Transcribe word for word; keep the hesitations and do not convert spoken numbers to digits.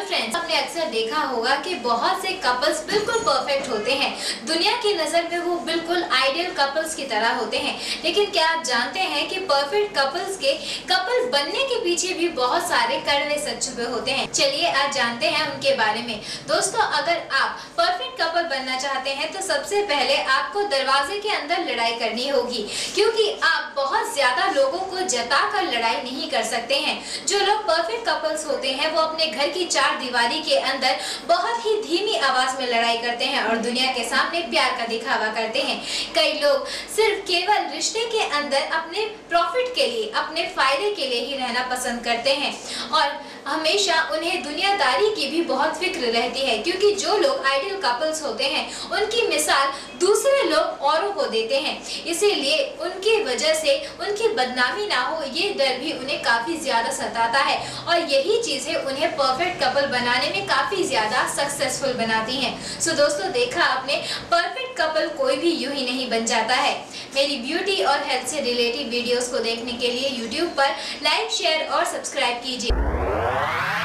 Friends, आपने अक्सर देखा होगा कि बहुत से कपल्स बिल्कुल परफेक्ट होते हैं। दुनिया की नजर में वो बिल्कुल आइडियल कपल्स की तरह होते हैं। लेकिन क्या आप जानते हैं कि परफेक्ट कपल्स के कपल बनने के पीछे भी बहुत सारे कड़वे सच छुपे होते हैं। चलिए आज जानते हैं उनके बारे में। दोस्तों, अगर आप परफेक्ट कपल बनना चाहते हैं तो सबसे पहले आपको दरवाजे के अंदर लड़ाई करनी होगी, क्योंकि आप बहुत ज्यादा लोगों को जता कर लड़ाई नहीं कर सकते हैं। जो लोग परफेक्ट कपल्स होते हैं वो अपने घर की चार दीवारी के अंदर बहुत ही धीमी आवाज में लड़ाई करते हैं और दुनिया के सामने प्यार का दिखावा करते हैं। कई लोग सिर्फ केवल रिश्ते के अंदर अपने प्रॉफिट के लिए, अपने फायदे के लिए ही रहना पसंद करते हैं और हमेशा उन्हें दुनियादारी की भी बहुत फिक्र रहती है, क्योंकि जो लोग आइडियल कपल्स होते हैं उनकी मिसाल दूसरे लोग औरों को देते हैं। इसीलिए उनकी वजह से उनकी बदनामी ना हो, ये डर भी उन्हें काफी ज्यादा सताता है और यही चीजें उन्हें परफेक्ट कपल बनाने में काफी ज्यादा सक्सेसफुल बनाती हैं। सो दोस्तों, देखा आपने, परफेक्ट कपल कोई भी यूं ही नहीं बन जाता है। मेरी ब्यूटी और हेल्थ से रिलेटेड वीडियोस को देखने के लिए यूट्यूब पर लाइक, शेयर और सब्सक्राइब कीजिए।